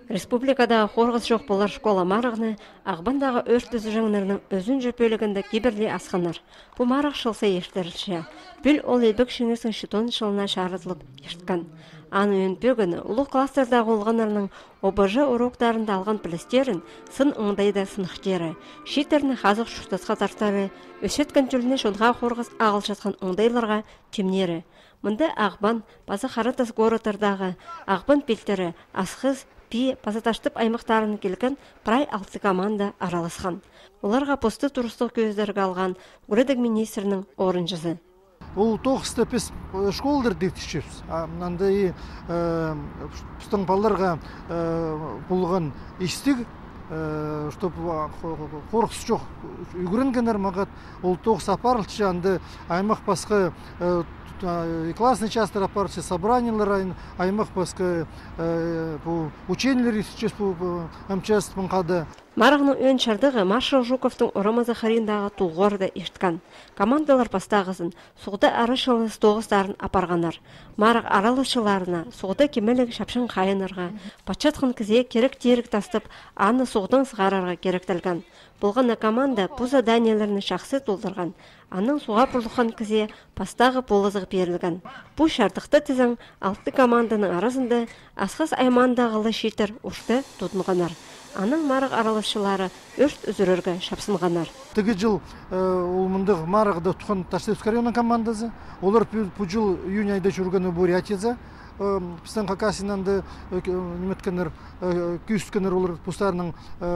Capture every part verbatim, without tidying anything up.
Республикадағы хорғыз жоқ болар школа марығыны ағбандағы өрт үзі жаңларының өзін жөпөлігінде киберлі асқанар. Бұ марық шылса ештірілші. Бүл ол елбік шыңырсын шытон шылына шарытылып ештіқан. Аны өнпөгіні ұлы кластердағы олғанарының обажы уроктарында алған білістерін сын ұңдайда сынықтері. Шитеріні қазық шұштасқа тартары, өсеткен түліне шонға хорғыз ағыл жатқан ұңдайларға темнері. Мұнда ағбан, базы қаратас горотардағы ағбан пелтері, асқыз, пи пазаташтып аймақтарын келген прай алты команда араласқан. Оларға посты турыстық көздерге алған Гүрдік министрінің орынжызы. Ол тоғызда біз школдар детішчеріз. Андай пұстың баларға болған істік, чтоб қорқыс жоқ үйгірінгенер мағат. Ол тоғыз апарылшы анды аймақ басқа классный частер апарчы собраниялар аймақ басқа учениялар сейчас МЧС қады. Марағының өн шардығы Маршал Жуковтың Орама Захариндағы тұлғырды ештіқан. Командалар бастағызын соғда арышылы стоғыстарын апарғанар. Марақ аралышыларына соғда кемелік шапшын қайынырға, патшатқын кізе керек-терік тастып, аны соғдан сығарарға керектілген. Болғана команда бұ заданияларыны шақсы толдырған. Аның суға бұрлыққан кізе пастағы болызығы берілген. Бұ шардықты тізің алты команданың арасында асқыз аймандағылы шетір ұшты тұтынғанар. Аның марық аралышылары өрт үзірерге шапсынғанар. Тігі жыл ол мұндық марығды тұқын Таштевск районының командасы. Олар бұл жыл июнь айда жүргені Бурятияда. Біздің қақасынанды неметкенер, күйісткенер олар пұстарының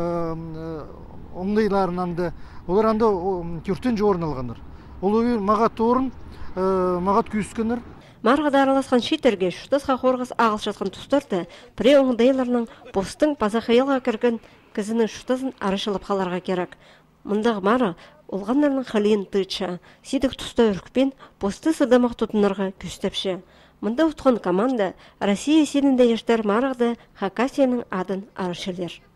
оңдайларынанды. Олар анды күртен жы орын алғаныр. Ол мағат орын, мағат күйісткенер. Марғада араласқан шетерге шұтасқа қорғыз ағыл жатқан тұстарды піре оңдайларының постың пазақиялға кірген кізінің шұтасын арышылып қаларға керек. Мұндағы мары олғанларының қалиын тұйтша, сидік тұста үркпен посты сыдамақ тұтынарға күстепші. Мұнда ұтқан команда Россия сенінде ештер марғды Хакасияның адын арышылер.